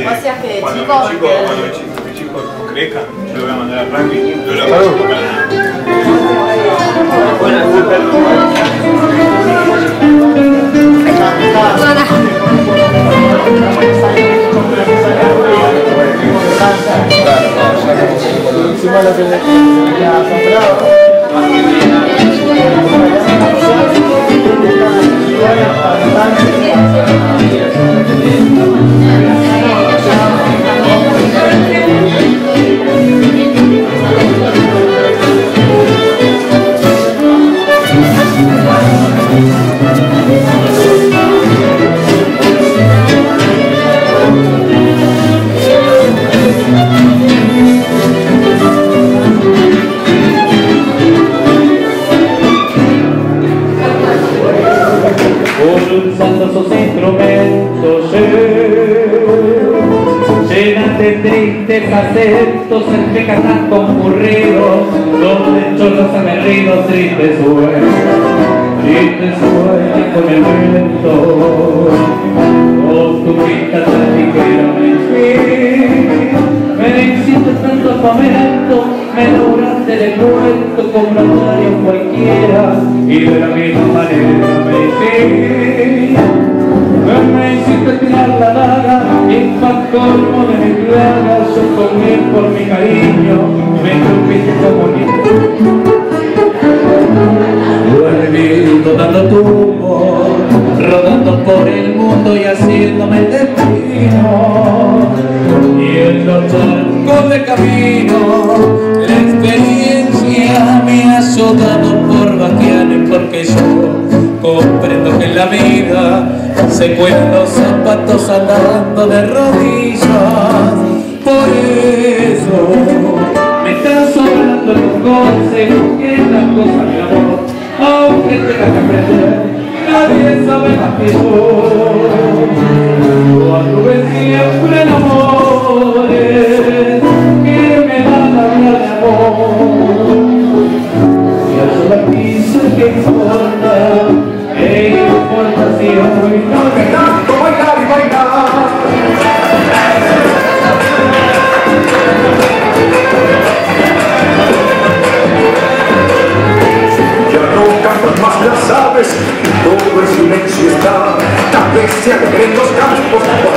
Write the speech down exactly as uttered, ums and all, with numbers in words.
Eh, O sea que de cuando chico, mi chico, que- cuando mi chico, mi chico crezca, yo lo voy a mandar al rugby. Yo lo voy a Salud. Encima lo que le ha asombrado. Pulsando sus instrumentos, llenas de tristes acentos, entre cantan concurridos, donde chorros aguerridos, tristes sueños, tristes sueños con el viento. Con tu vista tan ligera me me hiciste tanto fomento, me lograste de cuento como un notario cualquiera, y de la misma manera me hiciste, me hiciste tirar la daga, y pa' colmo de mi plaga, yo comí por mi cariño, me tupiste como niño. Duermiendo dando tu humor, rodando por el mundo y haciéndome el destino, y en los charcos de camino la experiencia me ha azotado por vaquianes, porque yo comprendo que en la vida se cuelan los zapatos andando de rodillas. Por eso me están sobrando los consejos que las cosas de amor, aunque tenga que aprender, nadie sabe más que yo. Cuando ven siempre en amores que me van a hablar de amor, y a sola quise que importa, que importa si hoy no me canto bailar y bailar. Más las aves, todo el silencio está, tal vez se alegren los campos.